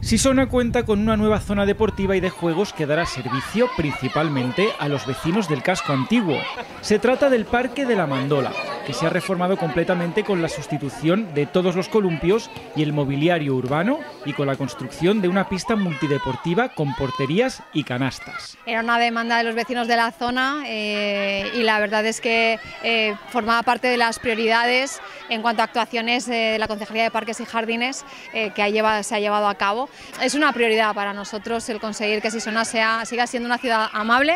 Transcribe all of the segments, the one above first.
Sisona cuenta con una nueva zona deportiva y de juegos que dará servicio principalmente a los vecinos del casco antiguo. Se trata del Parque de la Mandola, que se ha reformado completamente con la sustitución de todos los columpios y el mobiliario urbano y con la construcción de una pista multideportiva con porterías y canastas. Era una demanda de los vecinos de la zona y la verdad es que formaba parte de las prioridades en cuanto a actuaciones de la Concejalía de Parques y Jardines que se ha llevado a cabo. Es una prioridad para nosotros el conseguir que Sisona siga siendo una ciudad amable,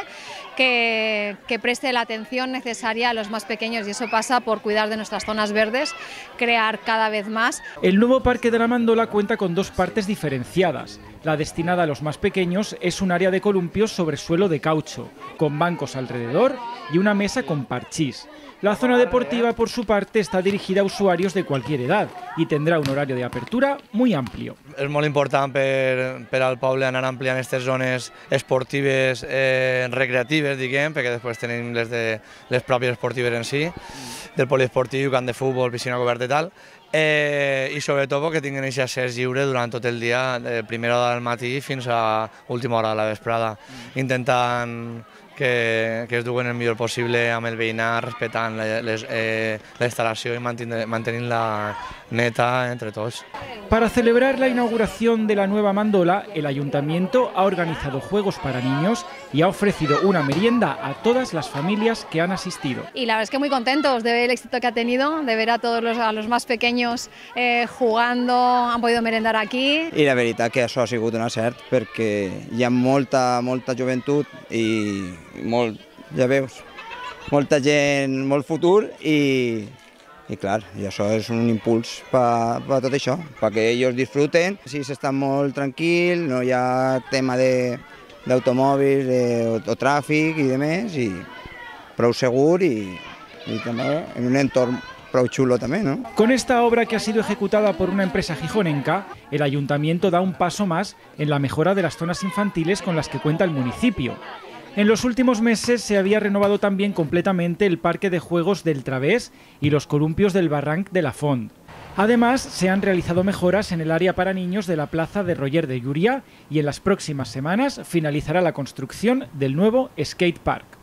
que preste la atención necesaria a los más pequeños, y eso pasa por cuidar de nuestras zonas verdes, crear cada vez más. El nuevo Parque de la Mandola cuenta con dos partes diferenciadas. La destinada a los más pequeños es un área de columpios sobre suelo de caucho, con bancos alrededor y una mesa con parchís. La zona deportiva, por su parte, está dirigida a usuarios de cualquier edad y tendrà un horario de apertura muy amplio. És molt important per al poble anar ampliant aquestes zones esportives recreatives, diguem, perquè després tenim les pròpies esportives en si, del poliesportiu, camp de futbol, piscina coberta i tal, i sobretot perquè tinguin aquest accés lliure durant tot el dia, de primera hora del matí fins a última hora de la vesprada, intentant que es duguen el millor possible amb el veïnat, respectant la instal·lació i mantenint-la neta entre todos. Para celebrar la inauguración de la nueva Mandola, el Ayuntamiento ha organizado juegos para niños y ha ofrecido una merienda a todas las familias que han asistido. Y la verdad es que muy contentos de ver el éxito que ha tenido, de ver a todos los más pequeños jugando, han podido merendar aquí. I la veritat que això ha sigut un encert perquè hi ha molta joventut i ja veus, molta gent, molt futur i clar, i això és un impuls per tot això, perquè ells disfruten, si s'està molt tranquil, no hi ha tema d'automòbils o tràfic i demés, i prou segur i també en un entorn prou xulo también, ¿no? Con esta obra, que ha sido ejecutada por una empresa gijonenca, el Ayuntamiento da un paso más en la mejora de las zonas infantiles con las que cuenta el municipio. En los últimos meses se había renovado también completamente el parque de juegos del Través y los columpios del Barranc de la Font. Además, se han realizado mejoras en el área para niños de la plaza de Roger de Llúria y en las próximas semanas finalizará la construcción del nuevo skate park.